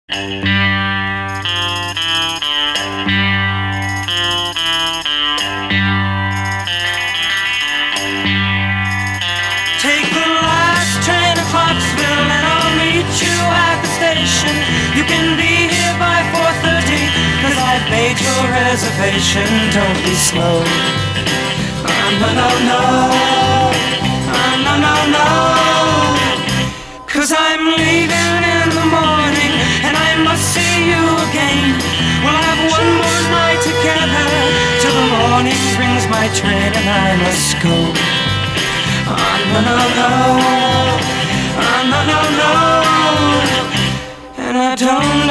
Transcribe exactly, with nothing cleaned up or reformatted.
Take the last train to Clarksville and I'll meet you at the station. You can be here by four thirty, cause I've made your reservation. Don't be slow. Oh, no, no, no. Oh, no, no, no. Cause I'm leaving in the morning and I must see you again. We'll have one more night together till the morning brings my train and I must go. Oh, no, no, no. Oh, no, no, no. And I don't